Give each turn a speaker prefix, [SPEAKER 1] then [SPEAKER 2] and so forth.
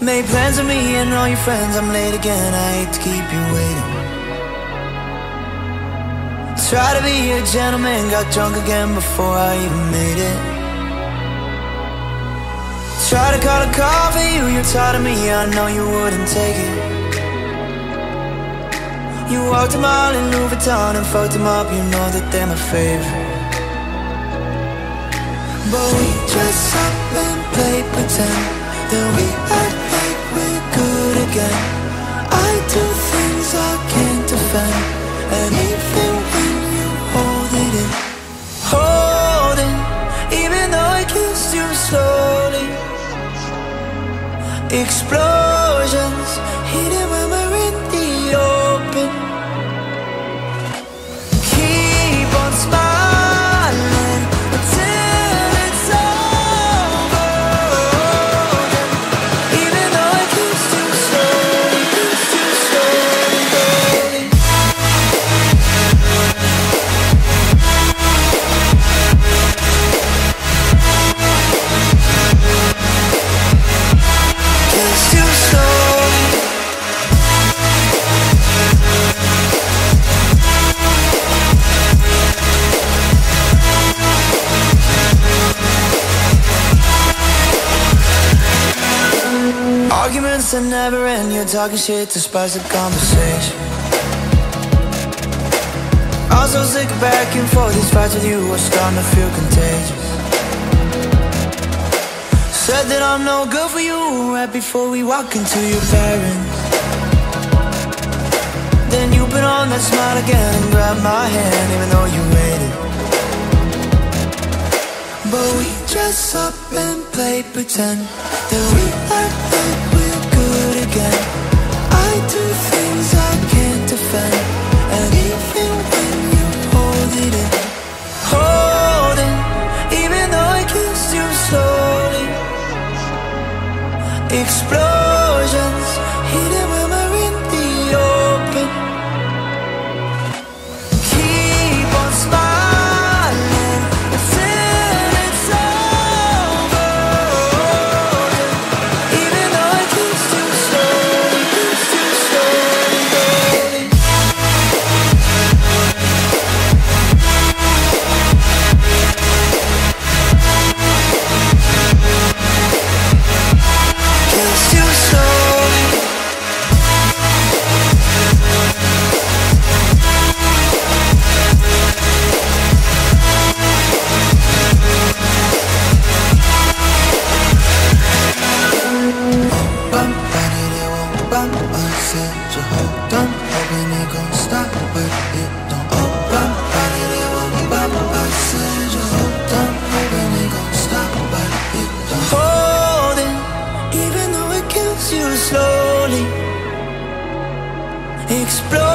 [SPEAKER 1] Made plans with me and all your friends. I'm late again, I hate to keep you waiting. Try to be a gentleman, got drunk again before I even made it. Try to call a call for you, you're tired of me, I know you wouldn't take it. You walked a mile in Louis Vuitton and fucked them up, you know that they're my favorite. But we dress up and play pretend that we act like we're good again. I do things I can't defend, and even when you hold it in, holding, even though I kissed you slowly. Explosions, hidden when we're in the open. Keep on smiling until it's over. Even though I kissed you slowly, slowly. Kissed you slowly. Arguments that never end, you're talking shit to spice the conversation. I'm so sick of back and forth, these fights with you are starting to feel contagious. Said that I'm no good for you right before we walk into your parents. Then you put on that smile again and grab my hand even though you waited. But we dress up and play pretend that we act like we're good again. I do things I can't defend, and even when you hold it in, holding, even though I kissed you slowly. Explosions, hidden when we're in the open. Keep on smiling until it's over. Even though I kissed you slowly, slowly. Kissed you slowly. Bum, bum, I said you hold on, hoping it gon' stop, but it don't. Bum, bum, I said you hold on, hoping it gon' stop, but it don't. Holding, even though it kills you slowly. Explode.